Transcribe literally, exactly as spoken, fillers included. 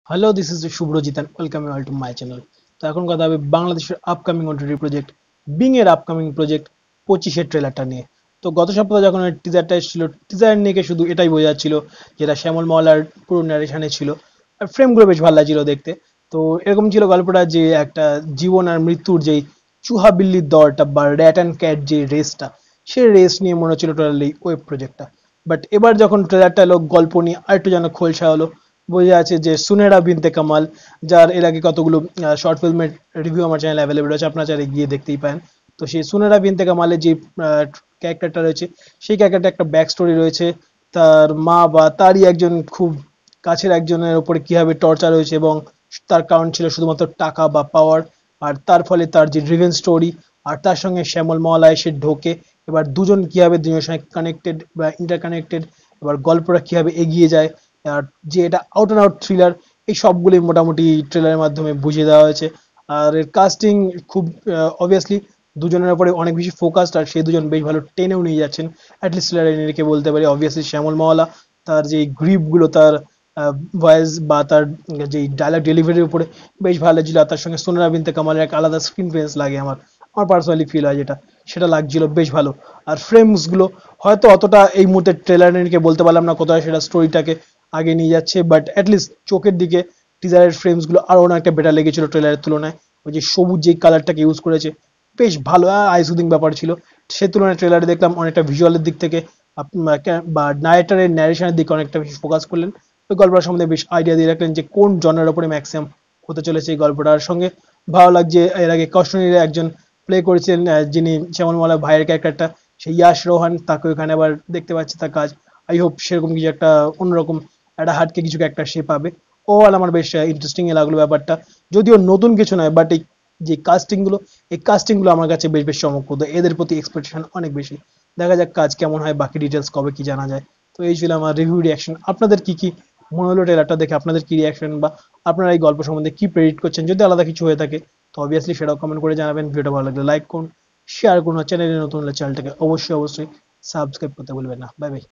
Hello, this is Subhrajit and welcome you all to my channel. তো এখন কথা হবে বাংলাদেশের আপকামিং ওটিটি প্রজেক্ট বিং এর আপকামিং প্রজেক্ট পঁচিশের ট্রেলারটা নিয়ে। তো গত সপ্তাহে যখন টিজারটা এসেছিল, টিজার নিয়ে শুধু এটাই বোঝা যাচ্ছিল যেটা শ্যামল মহলার পুরো ন্যারেশনে ছিল, আর ফ্রেমগুলো বেশ ভালো লাগছিল দেখতে। তো এরকম ছিল গল্পটা যে একটা জীবন আর মৃত্যুর যেই চুহা বিল্লির দরটা বা র্যাট অ্যান্ড ক্যাট যে রেসটা, সেই রেস নিয়ে মনে হচ্ছিল টোটাল এই ওয়েব প্রজেক্টটা। বাট এবার যখন ট্রেলারটা এলো, গল্প নিয়ে আরেকটু যেন খোলসা হলো। বোঝা যাচ্ছে যে সুনেরা বিনতে কামাল, যার এর আগে কতগুলো শর্ট ফিল্মের রিভিউ আমার চ্যানেলে অ্যাভেলেবল রয়েছে, আপনারা চাইলে গিয়ে দেখতেই পারেন। তো সেই সুনেরা বিনতে কামালের যে ক্যারেক্টারটা রয়েছে, সেই ক্যারেক্টারটা একটা ব্যাক স্টোরি রয়েছে। তার মা বা তারই একজন খুব কাছের একজনের উপরে কিভাবে টর্চার হয়েছে, এবং তার কারণ ছিল শুধুমাত্র টাকা বা পাওয়ার। আর তার ফলে তার যে ড্রিভেন স্টোরি, আর তার সঙ্গে শ্যামল মহলা এসে ঢোকে। এবার দুজন কিভাবে দুজনের সঙ্গে কানেক্টেড বা ইন্টারকানেক্টেড, এবার গল্পটা কিভাবে এগিয়ে যায়, আর যে এটা আউট অ্যান্ড আউট থ্রিলার, এই সবগুলোই মোটামুটি ট্রেলারের মাধ্যমে বুঝিয়ে দেওয়া হয়েছে। আর এর কাস্টিং খুব অবভিয়াসলি দুজনের উপরে অনেক বেশি ফোকাসড, আর সেই দুজন বেশ ভালো টেনেও নিয়ে যাচ্ছেন। অ্যাটলিস্ট ট্রেলারে রেখে বলতে পারি অবভিয়াসলি শ্যামল মহলা, তার যে গ্রিপগুলো, তার ভয়েস বা তার যে ডায়লগ ডেলিভারির উপরে বেশ ভালো লাগছিল। আর তার সঙ্গে সোনারা বিনতে কামালের এক আলাদা স্ক্রিন প্রেজেন্স লাগে আমার আমার পার্সোনালি ফিল হয় যেটা, সেটা লাগছিল বেশ ভালো। আর ফ্রেমসগুলো হয়তো অতটা এই মুহূর্তে ট্রেলারে নিয়ে বলতে পারলাম না কতটা সেটা স্টোরিটাকে আগে নিয়ে যাচ্ছে, বাট অ্যাটলিস্ট চোখের দিকে টিজারের ফ্রেমসগুলো আরও অনেকটা বেটার লেগেছিল ট্রেলারের তুলনায়। ওই যে সবুজ যে কালারটাকে ইউজ করেছে, বেশ ভালো আই সুদিং ব্যাপার ছিল। সে তুলনায় ট্রেলারে দেখলাম অনেকটা ভিজুয়ালের দিক থেকে আপ- বা নারেটারের ন্যারেশনের দিকে অনেকটা বেশি ফোকাস করলেন। ওই গল্পটার সম্বন্ধে বেশ আইডিয়া দিয়ে রাখলেন যে কোন জনের উপরে ম্যাক্সিমাম হতে চলেছে এই গল্পটার সঙ্গে। ভালো লাগছে এর আগে কষ্টনীর একজন প্লে করেছিলেন, আহ, যিনি শ্যামলমালা ভাইয়ের ক্যারেক্টারটা, সেই ইয়াশ রোহান, তাকে ওখানে আবার দেখতে পাচ্ছি তার কাজ। আই হোপ সেরকম কিছু একটা অন্যরকম একটা হাটকে কিছু একটা সে পাবে। ওভারঅল আমার বেশ ইন্টারেস্টিং লাগলো ব্যাপারটা, যদিও নতুন কিছু নয়, বাট এই যে কাস্টিং গুলো, এই কাস্টিং গুলো আমার কাছে বেশ বেশ চমকপ্রদ, এদের প্রতি এক্সপেকটেশন অনেক বেশি। দেখা যাক কাজ কেমন হয়, বাকি ডিটেলস কবে কি জানা যায়। তো এই ছিল আমার রিভিউ রিয়াকশন। আপনাদের কি কি মনে হলো ট্রেলারটা দেখে, আপনাদের কি রিয়াকশন, বা আপনারা এই গল্প সম্বন্ধে কি প্রেডিক্ট করছেন, যদি আলাদা কিছু হয়ে থাকে তো অবভিয়াসলি সেটাও কমেন্ট করে জানাবেন। ভিডিওটা ভালো লাগলে লাইক করুন, শেয়ার করুন, আর চ্যানেলে নতুন হলে চ্যানেলটাকে অবশ্যই অবশ্যই সাবস্ক্রাইব করতে ভুলবেন না। Bye by.